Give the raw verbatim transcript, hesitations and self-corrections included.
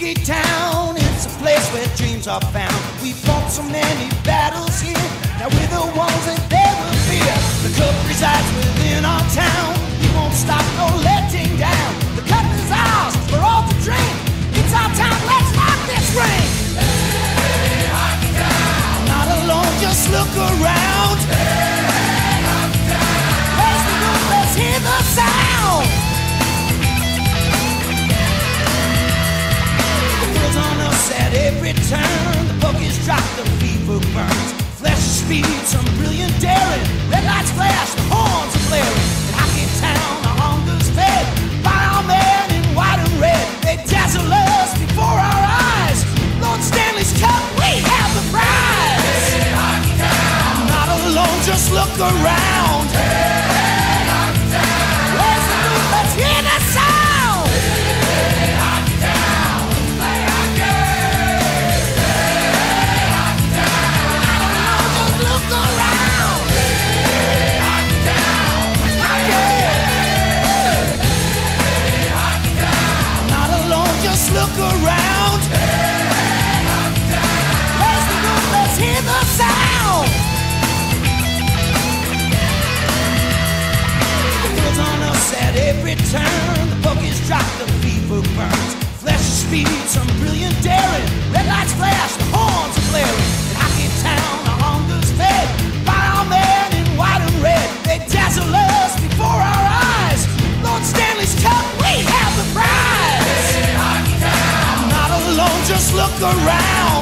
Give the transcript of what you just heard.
Hockey Town, it's a place where dreams are found. We fought so many battles here, now we're the ones that they will fear. The cup resides within our town, we won't stop, no letting down. The cup is ours, we're all to drink. It's our town, let's rock this ring. Hey, Hockey Town. Not alone, just look around. Hey, Hockey Town. Raise the roof, let's hear the sound. On us at every turn, the puck is dropped, the fever burns. Flesh speed, some brilliant daring. Red lights flash, the horns are blaring. In Hockey Town, our hunger's fed by our men in white and red. They dazzle us before our eyes. Lord Stanley's Cup, we have the prize. Hey, Hockey Town. Not alone, just look around. Hey, Hockey Town. Raise the roof, let's hear the sound. Hey, Hockey Town. Play hockey. Hey, Hockey Town. Just look around. Hey, Hockey Town. Hey, Hockey Town. Not alone, just look around. Hey, Hockey Town. Raise the roof, let's hear the sound. The world's on us at every turn. The puck is dropped, the fever burns. Flesh speed, some brilliant daring. Red lights flash, the horns are blaring. In Hockey Town, our hunger's fed by our men in white and red. They dazzle us before our eyes. Lord Stanley's Cup, we have the prize. Hey, Hockey Town. Not alone, just look around.